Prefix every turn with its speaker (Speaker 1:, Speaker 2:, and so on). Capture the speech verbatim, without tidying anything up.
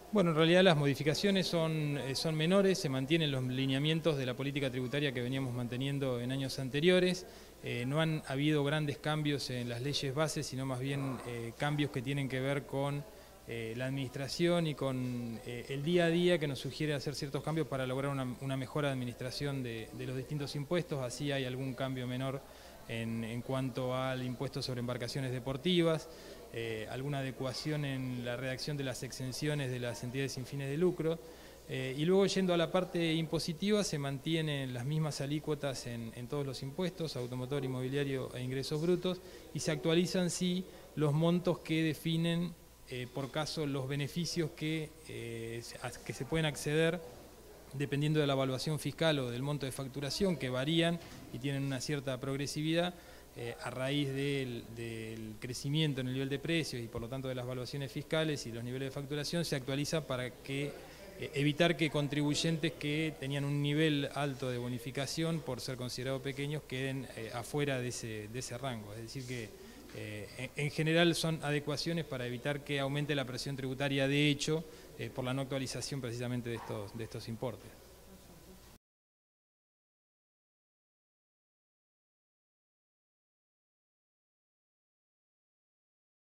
Speaker 1: Bueno, en realidad las modificaciones son, eh, son menores, se mantienen los lineamientos de la política tributaria que veníamos manteniendo en años anteriores. Eh, no han habido grandes cambios en las leyes bases, sino más bien eh, cambios que tienen que ver con eh, la administración y con eh, el día a día, que nos sugiere hacer ciertos cambios para lograr una, una mejor administración de, de los distintos impuestos. Así hay algún cambio menor en, en cuanto al impuesto sobre embarcaciones deportivas, eh, alguna adecuación en la redacción de las exenciones de las entidades sin fines de lucro. Eh, y luego, yendo a la parte impositiva, se mantienen las mismas alícuotas en, en todos los impuestos, automotor, inmobiliario e ingresos brutos, y se actualizan sí los montos que definen eh, por caso los beneficios que, eh, a, que se pueden acceder dependiendo de la evaluación fiscal o del monto de facturación, que varían y tienen una cierta progresividad. Eh, a raíz del, del crecimiento en el nivel de precios y por lo tanto de las evaluaciones fiscales y los niveles de facturación, se actualiza para que eh, evitar que contribuyentes que tenían un nivel alto de bonificación por ser considerados pequeños queden eh, afuera de ese, de ese rango. Es decir que eh, en, en general son adecuaciones para evitar que aumente la presión tributaria de hecho eh, por la no actualización precisamente de estos, de estos importes.